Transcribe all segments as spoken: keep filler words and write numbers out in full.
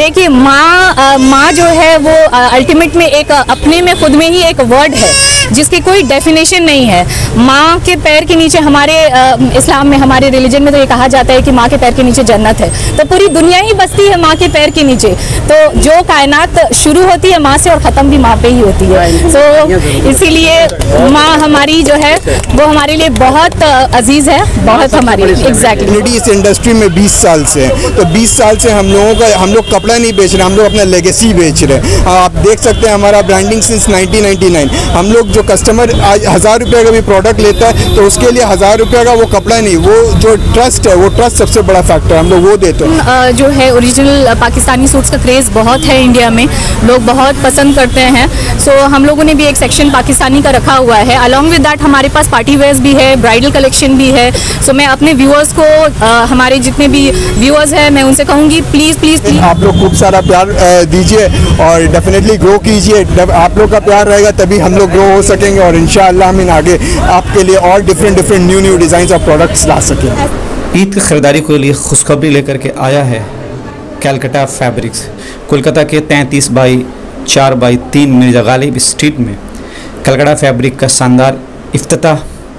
देखिए माँ माँ जो है वो अल्टीमेट में एक अपने में खुद में ही एक वर्ड है जिसकी कोई डेफिनेशन नहीं है। माँ के पैर के नीचे हमारे इस्लाम में, हमारे रिलीजन में तो ये कहा जाता है कि माँ के पैर के नीचे जन्नत है, तो पूरी दुनिया ही बसती है माँ के पैर के नीचे। तो जो कायनात शुरू होती है माँ से और ख़त्म भी माँ पे ही होती है। तो इसीलिए माँ हमारी जो है वो हमारे लिए बहुत अजीज़ है, बहुत हमारी। एग्जैक्टली इस इंडस्ट्री में बीस साल से है, तो बीस साल से हम लोगों का हम लोग कपड़ा नहीं बेच रहे, हम लोग अपना लेगेसी बेच रहे हैं। आप देख सकते हैं हमारा branding since nineteen ninety nine. हम लोग जो कस्टमर आज हज़ार रुपये का भी प्रोडक्ट लेता है तो उसके लिए हज़ार रुपये का वो कपड़ा नहीं, वो जो ट्रस्ट है, वो ट्रस्ट सबसे बड़ा फैक्टर हम लोग वो देते हैं। जो है ओरिजिनल पाकिस्तानी सूट्स का क्रेज़ बहुत है इंडिया में, लोग बहुत पसंद करते हैं। सो so, हम लोगों ने भी एक सेक्शन पाकिस्तानी का रखा हुआ है। अलॉन्ग विद दैट हमारे पास पार्टी वेयर्स भी है, ब्राइडल कलेक्शन भी है। सो so, मैं अपने व्यूअर्स को, आ, हमारे जितने भी व्यूअर्स हैं, मैं उनसे कहूँगी प्लीज़ प्लीज़ प्लीज़ आप लोग खूब सारा प्यार दीजिए और डेफिनेटली ग्रो कीजिए। आप लोग का प्यार रहेगा तभी हम लोग ग्रो हो सकेंगे और इंशाअल्लाह हम इन आगे आपके लिए और different different new new design और प्रोडक्ट्स ला सकेंगे। ईद की ख़रीदारी के लिए खुशखबरी लेकर के आया है कैलकाटा फैब्रिक्स। कोलकाता के तैंतीस बाई चार बाई तीन मिर्जा गालिब स्ट्रीट में कैलकाटा फैब्रिक का शानदार इफ्तिताह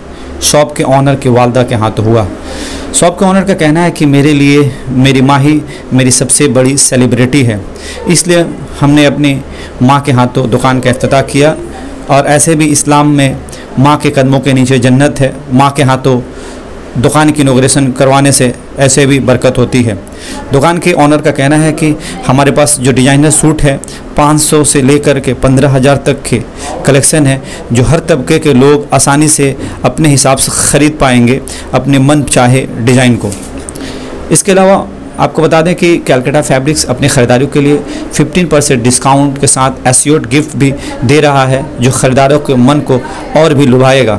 शॉप के ऑनर के वालदा के हाथों हुआ। शॉप के ऑनर का कहना है कि मेरे लिए मेरी माँ ही मेरी सबसे बड़ी सेलिब्रिटी है, इसलिए हमने अपनी माँ के हाथों दुकान का इफ्तिताह किया। और ऐसे भी इस्लाम में माँ के कदमों के नीचे जन्नत है। माँ के हाथों दुकान की इनॉग्रेशन करवाने से ऐसे भी बरकत होती है। दुकान के ऑनर का कहना है कि हमारे पास जो डिज़ाइनर सूट है पाँच सौ से लेकर के पंद्रह हज़ार तक के कलेक्शन है, जो हर तबके के लोग आसानी से अपने हिसाब से ख़रीद पाएंगे अपने मन चाहे डिज़ाइन को। इसके अलावा आपको बता दें कि कैलकाटा फैब्रिक्स अपनी ख़रीदारियों के लिए पंद्रह परसेंट डिस्काउंट के साथ एस्योर्ड गिफ्ट भी दे रहा है, जो ख़रीदारों के मन को और भी लुभाएगा।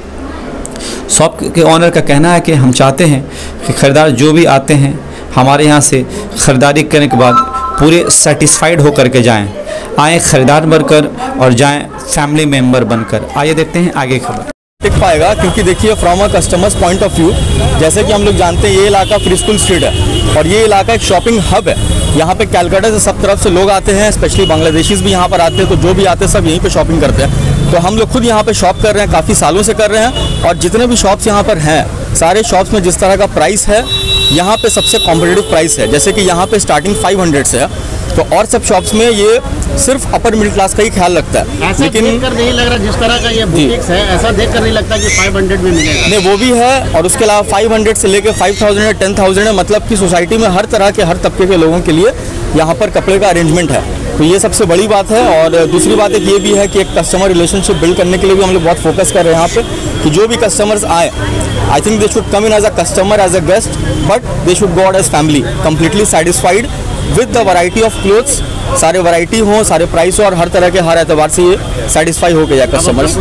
शॉप के ऑनर का कहना है कि हम चाहते हैं कि ख़रीदार जो भी आते हैं हमारे यहाँ से ख़रीदारी करने के बाद पूरे सेटिस्फाइड होकर के जाएं। आएँ ख़रीदार बनकर और जाएं फैमिली मेम्बर बनकर। आइए देखते हैं आगे खबर। टिक पाएगा क्योंकि देखिए from a customer's point of view, जैसे कि हम लोग जानते हैं ये इलाका फ्री स्कूल स्ट्रीट है और ये इलाका एक शॉपिंग हब है। यहाँ पे कैलकाटा से सब तरफ से लोग आते हैं, स्पेशली बांग्लादेशीज़ भी यहाँ पर आते हैं, तो जो भी आते हैं सब यहीं पे शॉपिंग करते हैं। तो हम लोग खुद यहाँ पे शॉप कर रहे हैं, काफ़ी सालों से कर रहे हैं और जितने भी शॉप्स यहाँ पर हैं सारे शॉप्स में जिस तरह का प्राइस है यहाँ पे सबसे कॉम्पिटिटिव प्राइस है। जैसे कि यहाँ पे स्टार्टिंग फाइव हंड्रेड से है, तो और सब शॉप्स में ये सिर्फ अपर मिडिल क्लास का ही ख्याल रखता है। ऐसा लेकिन देखकर नहीं लग रहा, जिस तरह का ये बुटीक्स है ऐसा देखकर नहीं लगता कि फाइव हंड्रेड में मिलेगा। नहीं, वो भी है और उसके अलावा फाइव हंड्रेड से लेकर फाइव थाउजेंड या टेन थाउजेंड है, मतलब कि सोसाइटी में हर तरह के हर तबके के लोगों के लिए यहाँ पर कपड़े का अरेंजमेंट है। तो ये सबसे बड़ी बात है। और दूसरी बात एक ये भी है कि एक कस्टमर रिलेशनशिप बिल्ड करने के लिए भी हम लोग बहुत फोकस कर रहे हैं यहाँ पे कि जो भी कस्टमर्स आए, I think they should come in as a customer, as a guest, but they should go out as family completely satisfied with the variety of clothes. सारे वैरायटी हो, सारे प्राइस हो और हर तरह के हर एतबार से ये सेटिस्फाई हो गया कस्टमर्स।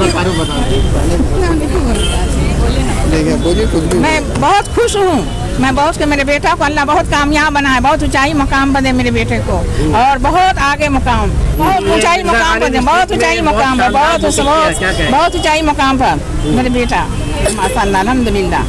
मैं बहुत खुश हूँ, मैं बहुत के मेरे बेटा को अल्लाह बहुत कामयाब बना है, बहुत ऊंचाई मुकाम पर दे मेरे बेटे को और बहुत आगे मुकाम, बहुत ऊंचाई मुकाम पर दे, बहुत ऊंचाई मुकाम पर, बहुत बहुत बहुत ऊंचाई मुकाम पर मेरे बेटा माशाअल्लाह अल्हम्दुलिल्लाह।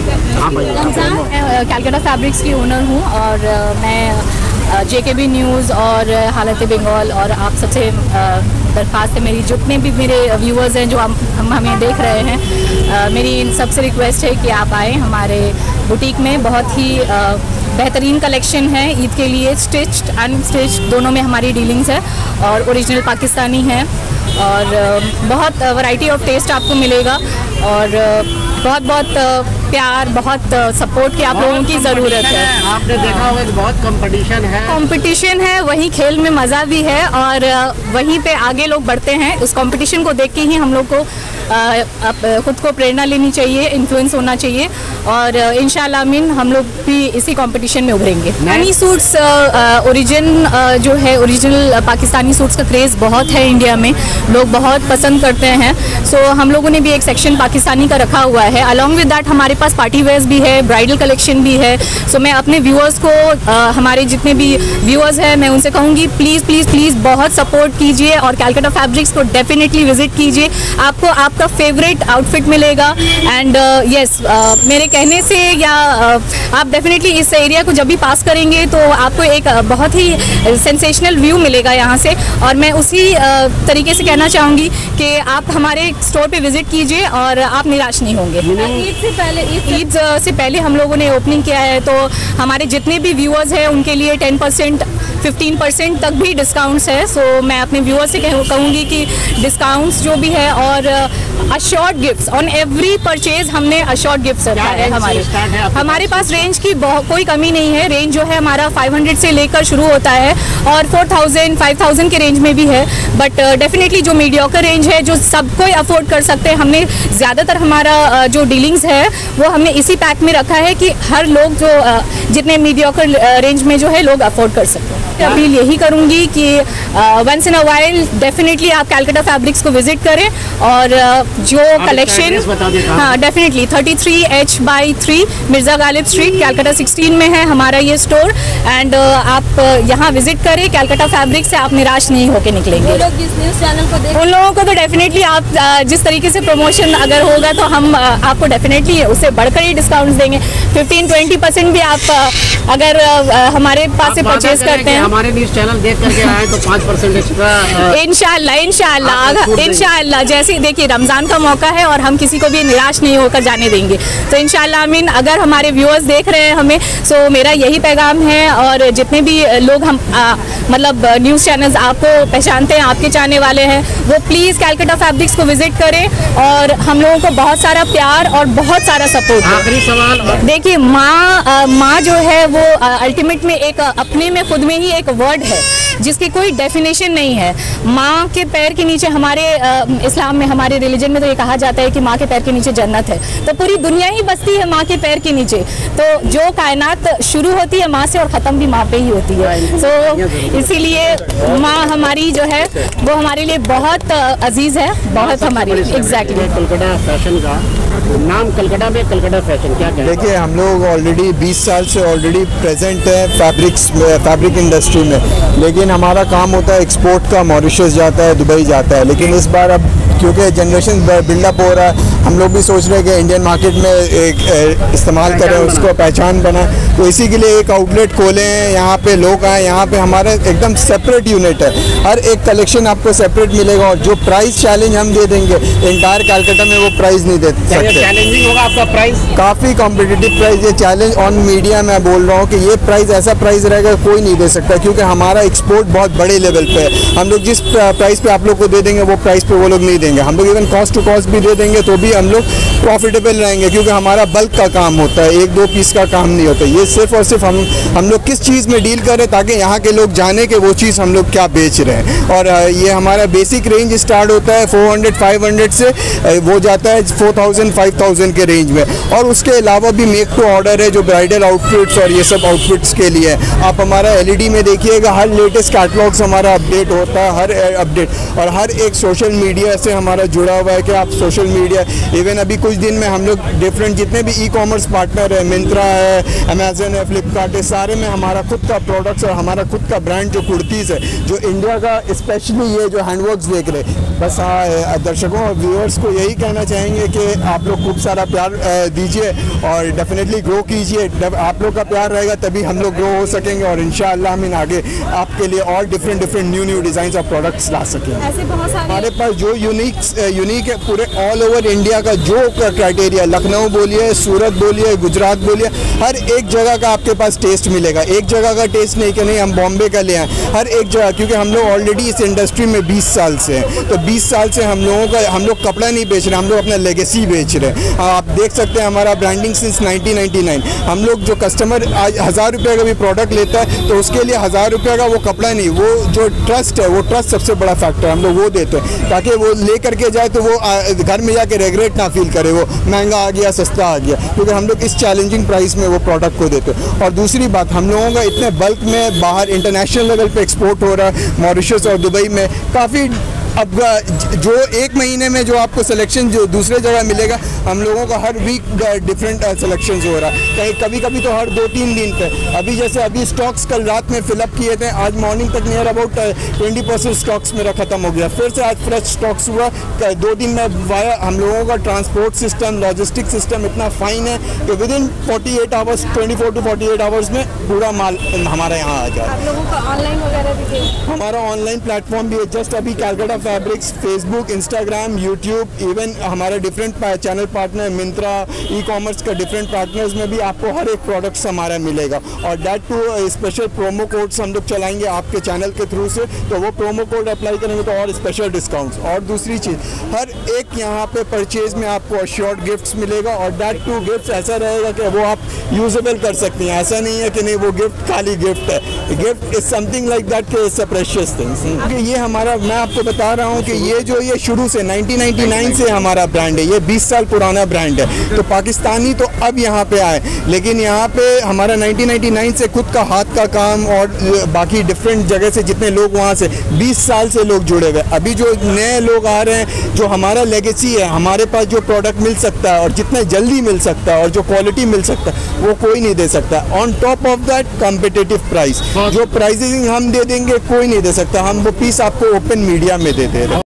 कैलकाटा फैब्रिक्स की ओनर हूँ और मैं जेकेबी न्यूज़ और हालत बंगाल और आप सबसे दरख्वास्त है मेरी, जितने भी मेरे व्यूअर्स हैं जो हम हम हमें देख रहे हैं, मेरी इन सबसे रिक्वेस्ट है कि आप आएँ हमारे बुटीक में। बहुत ही बेहतरीन कलेक्शन है ईद के लिए, स्टिच्ड अनस्टिच्ड दोनों में हमारी डीलिंग्स है और ओरिजिनल पाकिस्तानी है और बहुत वैरायटी ऑफ टेस्ट आपको मिलेगा और बहुत बहुत प्यार, बहुत सपोर्ट की आप लोगों की ज़रूरत है। आपने देखा होगा कि बहुत कंपटीशन है कंपटीशन है वहीं खेल में मज़ा भी है और वहीं पे आगे लोग बढ़ते हैं। उस कंपटीशन को देख के ही हम लोग को खुद को प्रेरणा लेनी चाहिए, इन्फ्लुएंस होना चाहिए और इंशाल्लाह आमीन हम लोग भी इसी कंपटीशन में उभरेंगे। पाकिस्तानी सूट्स ओरिजिन जो है ओरिजिनल पाकिस्तानी सूट्स का क्रेज़ बहुत है इंडिया में, लोग बहुत पसंद करते हैं। सो हम लोगों ने भी एक सेक्शन पाकिस्तानी का रखा हुआ है। अलॉन्ग विद दैट हमारे पास पार्टी वेयर्स भी है, ब्राइडल कलेक्शन भी है। सो मैं अपने व्यूअर्स को, हमारे जितने भी व्यूअर्स हैं, मैं उनसे कहूँगी प्लीज़ प्लीज़ प्लीज़ बहुत सपोर्ट कीजिए और कैलकाटा फैब्रिक्स को डेफिनेटली विजिट कीजिए। आपको आप आपका फेवरेट आउटफिट मिलेगा। एंड यस uh, मेरे कहने से या uh, आप डेफिनेटली इस एरिया को जब भी पास करेंगे तो आपको एक uh, बहुत ही सेंसेशनल व्यू मिलेगा यहाँ से। और मैं उसी uh, तरीके से कहना चाहूँगी कि आप हमारे स्टोर पे विजिट कीजिए और आप निराश नहीं होंगे। ईद से पहले ईद से पहले हम लोगों ने ओपनिंग किया है, तो हमारे जितने भी व्यूअर्स हैं उनके लिए टेन परसेंट फिफ्टीन परसेंट तक भी डिस्काउंट्स है। सो so, मैं अपने व्यूअर्स से कहूँगी कि डिस्काउंट्स जो भी है और assured gifts on every purchase हमने अशॉर्ड गिफ्ट्स रखा है। हमारे हमारे पास रेंज की कोई कमी नहीं है। रेंज जो है हमारा फाइव हंड्रेड से लेकर शुरू होता है और फोर थाउजेंड फाइव थाउजेंड के रेंज में भी है। बट डेफिनेटली जो मीडियोकर रेंज है जो सब कोई अफोर्ड कर सकते हैं, हमने ज़्यादातर हमारा uh, जो डीलिंग्स है वो हमने इसी पैक में रखा है कि हर लोग जो uh, जितने मीडियोकर रेंज में जो है लोग अफोर्ड कर सकते हैं। अपील यही करूँगी कि once in a while definitely आप कैलकाटा फैब्रिक्स को विजिट करें और uh, जो कलेक्शन हाँ definitely thirty three H by three Mirza Ghalib street Calcutta sixteen में है हमारा ये स्टोर। एंड uh, आप यहाँ विजिट करें कैलकाटा फैब्रिक्स से, आप निराश नहीं होकर निकलेंगे। वो लोग जिस न्यूज़ चैनल को देख उन लोगों को तो डेफिनेटली आप uh, जिस तरीके से प्रमोशन अगर होगा तो हम uh, आपको डेफिनेटली उससे बढ़कर ही डिस्काउंट्स देंगे। फिफ्टीन ट्वेंटी परसेंट भी आप uh, अगर uh, हमारे पास से परचेज करते हैं, हमारे न्यूज़ चैनल देख करके आए तो पाँच परसेंट एक्स्ट्रा इंशाल्लाह इंशाल्लाह इंशाल्लाह। जैसे देखिए रमज़ान का मौका है और हम किसी को भी निराश नहीं होकर जाने देंगे, तो इंशाल्लाह आमीन। अगर हमारे व्यूअर्स देख रहे हैं हमें, सो मेरा यही पैगाम है। और जितने भी लोग हम आ, मतलब न्यूज़ चैनल्स आपको पहचानते हैं, आपके चाहने वाले हैं, वो प्लीज़ कैलकाटा फैब्रिक्स को विजिट करें और हम लोगों को बहुत सारा प्यार और बहुत सारा सपोर्ट। आखिरी सवाल, देखिए माँ माँ जो है वो अल्टीमेट में एक अपने में खुद में ही एक वर्ड है जिसकी कोई डेफिनेशन नहीं है। माँ के पैर के नीचे हमारे इस्लाम में, हमारे रिलीजन में तो ये कहा जाता है कि माँ के पैर के नीचे जन्नत है, तो पूरी दुनिया ही बसती है माँ के पैर के नीचे। तो जो कायनात शुरू होती है माँ से और ख़त्म भी माँ पे ही होती है। सो इसीलिए माँ हमारी जो है वो हमारे लिए बहुत अजीज़ है, बहुत हमारी। एग्जैक्टली कलकत्ता फैशन का नाम कलकत्ता में कलकत्ता फैशन क्या क्या? देखिए हम लोग ऑलरेडी बीस साल से ऑलरेडी प्रेजेंट है फैब्रिक्स फैब्रिक इंडस्ट्री में, लेकिन हमारा काम होता है एक्सपोर्ट का। मॉरिशस जाता है, दुबई जाता है, लेकिन इस बार अब क्योंकि जनरेशन बिल्डअप हो रहा है, हम लोग भी सोच रहे हैं कि इंडियन मार्केट में एक इस्तेमाल करें, उसको पहचान बनाएं। तो इसी के लिए एक आउटलेट खोले हैं, यहाँ पे लोग आए, यहाँ पे हमारा एकदम सेपरेट यूनिट है। हर एक कलेक्शन आपको सेपरेट मिलेगा और जो प्राइस चैलेंज हम दे देंगे इंटायर कैलकाटा में वो प्राइस नहीं दे सकते। चैलेंजिंग होगा आपका प्राइस? काफ़ी कॉम्पिटिटिव प्राइस। ये चैलेंज ऑन मीडिया मैं बोल रहा हूँ कि ये प्राइस ऐसा प्राइस रहेगा कोई नहीं दे सकता, क्योंकि हमारा एक्सपोर्ट बहुत बड़े लेवल पे है। हम लोग जिस प्राइस पे आप लोग को दे देंगे वो प्राइस पे वो लोग नहीं देंगे। हम लोग इवन कॉस्ट टू कॉस्ट भी दे देंगे तो भी हम लोग प्रॉफिटेबल रहेंगे, क्योंकि हमारा बल्क का काम होता है, एक दो पीस का काम नहीं होता। ये सिर्फ और सिर्फ हम हम लोग किस चीज़ में डील करें ताकि यहाँ के लोग जाने कि वो चीज़ हम लोग क्या बेच रहे हैं। और ये हमारा बेसिक रेंज स्टार्ट होता है फोर हंड्रेड फाइव हंड्रेड से, वो जाता है फोर थाउजेंड फाइव थाउजेंड के रेंज में। और उसके अलावा भी मेक टू ऑर्डर है जो ब्राइडल आउटफिट्स और ये सब आउटफिट्स के लिए है। आप हमारा एलईडी में देखिएगा, हर लेटेस्ट कैटलॉग्स हमारा अपडेट होता है, हर अपडेट। और हर एक सोशल मीडिया से हमारा जुड़ा हुआ है कि आप सोशल मीडिया, इवन अभी कुछ दिन में हम लोग डिफरेंट जितने भी ई कॉमर्स पार्टनर है, मिंत्रा है, अमेजन है, फ्लिपकार्ट है, सारे में हमारा खुद का प्रोडक्ट्स और हमारा खुद का ब्रांड जो कुर्तीज़ है, जो इंडिया का स्पेशली ये जो हैंडवर्क्स देख रहे। बस हाँ दर्शकों और व्यूअर्स को यही कहना चाहेंगे कि आप लोग खूब सारा प्यार दीजिए और डेफिनेटली ग्रो कीजिए। आप लोग का प्यार रहेगा तभी हम लोग ग्रो हो सकेंगे और इंशाअल्लाह हम इन आगे आपके लिए और different different new new design और प्रोडक्ट्स ला सकेंगे। ऐसे बहुत सारे हमारे पास जो यूनिक यूनिक है पूरे ऑल ओवर इंडिया का जो क्राइटेरिया, लखनऊ बोलिए, सूरत बोलिए, गुजरात बोलिए, हर एक जगह का आपके पास टेस्ट मिलेगा। एक जगह का टेस्ट नहीं कि नहीं हम बॉम्बे का ले आए, हर एक जगह, क्योंकि हम लोग ऑलरेडी इस इंडस्ट्री में बीस साल से हैं। तो बीस साल से हम लोगों का हम लोग कपड़ा नहीं बेच रहे, हम लोग अपना लेगेसी बेच रहे हैं। आप देख सकते हैं हमारा branding since nineteen ninety nine. हम लोग जो कस्टमर आज हज़ार रुपये का भी प्रोडक्ट लेता है तो उसके लिए हज़ार रुपये का वो कपड़ा नहीं, वो जो ट्रस्ट है, वो ट्रस्ट सबसे बड़ा फैक्टर हम लोग वो देते हैं, ताकि वो ले करके जाए तो वो घर में जाके रेगरेट ना फील करे, वो महंगा आ गया सस्ता आ गया, क्योंकि हम लोग इस चैलेंजिंग प्राइस में वो प्रोडक्ट को देते हैं। और दूसरी बात, हम लोगों का इतने बल्क में बाहर इंटरनेशनल लेवल पे एक्सपोर्ट हो रहा है, मॉरिशस और दुबई में काफ़ी अब जो एक महीने में जो आपको सिलेक्शन जो दूसरे जगह मिलेगा, हम लोगों का हर वीक डिफरेंट सिलेक्शन हो रहा है, कहीं कभी कभी तो हर दो तीन दिन पे। अभी जैसे अभी स्टॉक्स कल रात में फिलअप किए थे, आज मॉर्निंग तक near about twenty percent stocks मेरा ख़त्म हो गया, फिर से आज फ्रेश स्टॉक्स हुआ। दो दिन में वाया हम लोगों का ट्रांसपोर्ट सिस्टम, लॉजिस्टिक सिस्टम इतना फाइन है कि within forty eight hours twenty four to forty eight hours में पूरा माल हमारे यहाँ आ जाए। आप लोगों का ऑनलाइन वगैरह भी है? हमारा ऑनलाइन प्लेटफॉर्म भी है, जस्ट अभी Calcutta fabrics, Facebook, Instagram, YouTube, even हमारे different channel partner Myntra, e commerce का डिफरेंट पार्टनर्स में भी आपको हर एक प्रोडक्ट्स हमारा मिलेगा। और date to special promo codes हम लोग चलाएंगे आपके चैनल के थ्रू से, तो वो प्रोमो कोड अप्लाई करेंगे तो और स्पेशल डिस्काउंट्स। और दूसरी चीज़, हर एक यहाँ पे परचेज में आपको अश्योर्ड गिफ्ट्स मिलेगा, और डेट टू गिफ्ट्स ऐसा रहेगा कि वो आप यूजेबल कर सकते हैं। ऐसा नहीं है कि नहीं वो गिफ्ट खाली गिफ्ट है, gift is something like that के इट्स अ प्रेशियस थिंग्स। ये हमारा, मैं आपको बता रहा हूँ कि ये जो ये शुरू से नाइनटीन नाइंटी नाइन से हमारा ब्रांड है, ये बीस साल पुराना ब्रांड है। तो पाकिस्तानी तो अब यहाँ पे आए, लेकिन यहाँ पे हमारा नाइनटीन नाइंटी नाइन से खुद का हाथ का काम और बाकी डिफरेंट जगह से जितने लोग वहाँ से बीस साल से लोग जुड़े हुए। अभी जो नए लोग आ रहे हैं, जो हमारा लेगेसी है, हमारे पास जो प्रोडक्ट मिल सकता है और जितना जल्दी मिल सकता है और जो क्वालिटी मिल सकता है वो कोई नहीं दे सकता। On top of that competitive price, जो प्राइसिंग हम दे देंगे कोई नहीं दे सकता। हम वो पीस आपको ओपन मीडिया में दे दे रहे हैं।